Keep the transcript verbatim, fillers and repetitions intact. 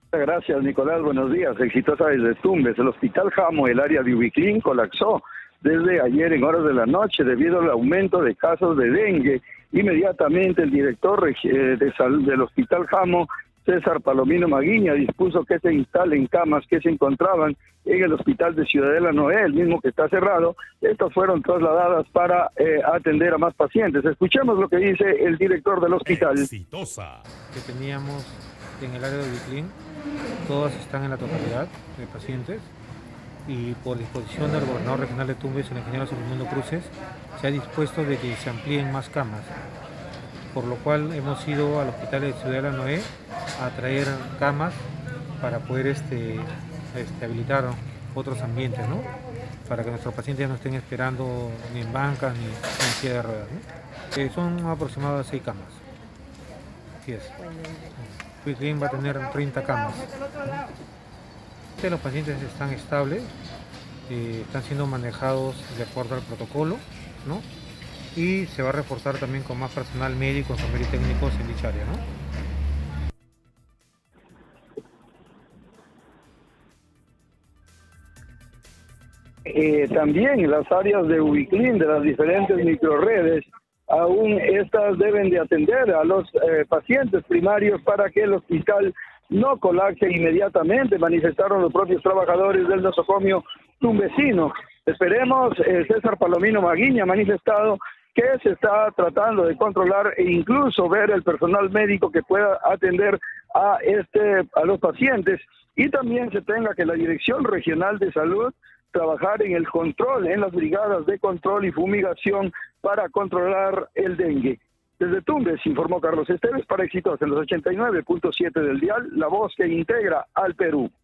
Gracias, Nicolás. Buenos días. Exitosa desde Tumbes. El Hospital Jamo, el área de Ubiquín, colapsó desde ayer en horas de la noche debido al aumento de casos de dengue. Inmediatamente el director eh, de salud del Hospital Jamo, César Palomino Maguiña, dispuso que se instalen camas que se encontraban en el hospital de Ciudadela Noé, el mismo que está cerrado. Estas fueron trasladadas para eh, atender a más pacientes. Escuchemos lo que dice el director del hospital. Exitosa. Que teníamos en el área de Ubiquín, todas están en la totalidad de pacientes, y por disposición del gobernador regional de Tumbes, el ingeniero Salimundo Cruces, se ha dispuesto de que se amplíen más camas, por lo cual hemos ido al hospital de Ciudadela Noé a traer camas para poder este, este, habilitar otros ambientes, ¿no? Para que nuestros pacientes ya no estén esperando ni en bancas ni en silla de ruedas, ¿no? Eh, son aproximadamente seis camas. Así es. Ubiquín va a tener treinta camas. Los pacientes están estables, eh, están siendo manejados de acuerdo al protocolo, ¿no? Y se va a reforzar también con más personal médico, enfermeros y técnicos en dicha área, ¿no? Eh, también en las áreas de Ubiquín, de las diferentes microredes, aún estas deben de atender a los eh, pacientes primarios para que el hospital no colapse inmediatamente, manifestaron los propios trabajadores del nosocomio tumbesino. Esperemos, eh, César Palomino Maguiña ha manifestado que se está tratando de controlar e incluso ver el personal médico que pueda atender a este a los pacientes, y también se tenga que la Dirección Regional de Salud trabajar en el control, en las brigadas de control y fumigación para controlar el dengue. Desde Tumbes informó Carlos Esteves para Exitosa en los ochenta y nueve punto siete del dial, la voz que integra al Perú.